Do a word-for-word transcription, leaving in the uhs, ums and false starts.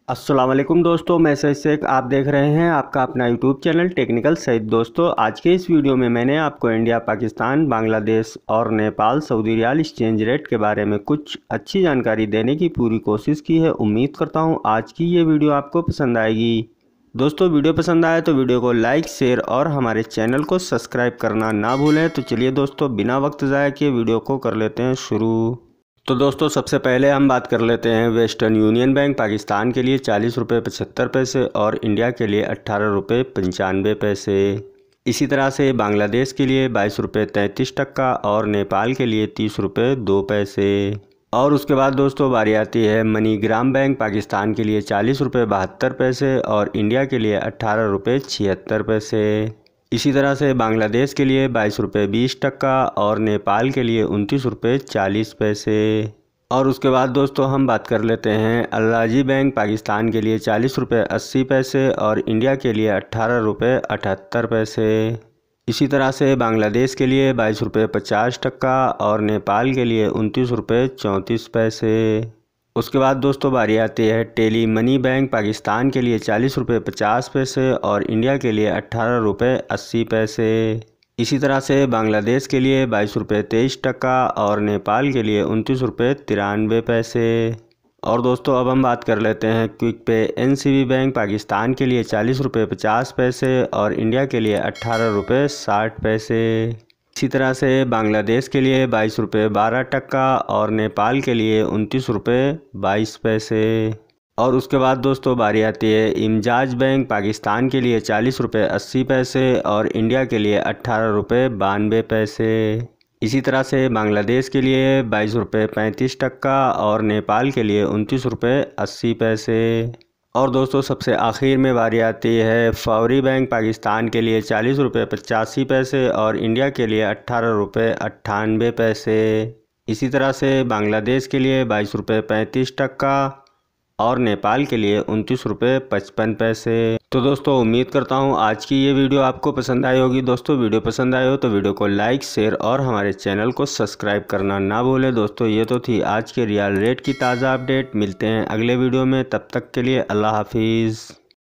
अस्सलाम वालेकुम दोस्तों, मैं सईद शेख। आप देख रहे हैं आपका अपना यूट्यूब चैनल टेक्निकल सईद। दोस्तों, आज के इस वीडियो में मैंने आपको इंडिया, पाकिस्तान, बांग्लादेश और Nepal Saudi riyal exchange rate के बारे में कुछ अच्छी जानकारी देने की पूरी कोशिश की है। उम्मीद करता हूं आज की ये वीडियो आपको पसंद आएगी। दोस्तों, वीडियो पसंद आए तो वीडियो को लाइक, शेयर और हमारे चैनल को सब्सक्राइब करना ना भूलें। तो चलिए दोस्तों, बिना वक्त ज़ाया किए वीडियो को कर लेते हैं शुरू। तो दोस्तों, सबसे पहले हम बात कर लेते हैं वेस्टर्न यूनियन बैंक पाकिस्तान के लिए चालीस रुपये पचहत्तर पैसे और इंडिया के लिए अट्ठारह रुपये पंचानवे पैसे। इसी तरह से बांग्लादेश के लिए बाईस रुपये तैंतीस टक्का और नेपाल के लिए तीस रुपये दो पैसे। और उसके बाद दोस्तों बारी आती है मनीग्राम बैंक पाकिस्तान के लिए चालीस रुपये बहत्तर पैसे और इंडिया के लिए अट्ठारह रुपये छिहत्तर पैसे। इसी तरह से बांग्लादेश के लिए बाईस रुपये बीस टक्का और नेपाल के लिए उनतीस रुपये चालीस पैसे। और उसके बाद दोस्तों हम बात कर लेते हैं अल्लाजी बैंक पाकिस्तान के लिए चालीस रुपये अस्सी पैसे और इंडिया के लिए अट्ठारह रुपये अठहत्तर पैसे। इसी तरह से बांग्लादेश के लिए बाईस रुपये पचास टक्का और नेपाल के लिए उनतीस रुपये चौंतीस पैसे। उसके बाद दोस्तों बारी आती है टेली मनी बैंक पाकिस्तान के लिए चालीस रुपये पचास पैसे और इंडिया के लिए अट्ठारह रुपये अस्सी पैसे। इसी तरह से बांग्लादेश के लिए बाईस रुपये तेईस टक्का और नेपाल के लिए उनतीस रुपये तिरानवे पैसे। और दोस्तों अब हम बात कर लेते हैं क्विक पे एनसीबी बैंक पाकिस्तान के लिए चालीस रुपये पचास पैसे और इंडिया के लिए अट्ठारह रुपये साठ पैसे। इसी तरह से बांग्लादेश के लिए बाईस रुपये बारह टक्का और नेपाल के लिए उनतीस रुपये बाईस पैसे। और उसके बाद दोस्तों बारी आती है इमजाज बैंक पाकिस्तान के लिए चालीस रुपये अस्सी पैसे और इंडिया के लिए अट्ठारह रुपये बानवे पैसे। इसी तरह से बांग्लादेश के लिए बाईस रुपये पैंतीस टक्का और नेपाल के लिए उनतीस रुपये अस्सी पैसे। और दोस्तों सबसे आखिर में बारी आती है फौरी बैंक पाकिस्तान के लिए चालीस रुपये पचासी पैसे और इंडिया के लिए अट्ठारह रुपये अट्ठानवे पैसे। इसी तरह से बांग्लादेश के लिए बाईस रुपये पैंतीस टक्का और नेपाल के लिए उनतीस रुपये पचपन पैसे। तो दोस्तों उम्मीद करता हूँ आज की ये वीडियो आपको पसंद आई होगी। दोस्तों वीडियो पसंद आए हो तो वीडियो को लाइक, शेयर और हमारे चैनल को सब्सक्राइब करना ना भूलें। दोस्तों ये तो थी आज के रियाल रेट की ताज़ा अपडेट। मिलते हैं अगले वीडियो में, तब तक के लिए अल्लाह हाफिज़।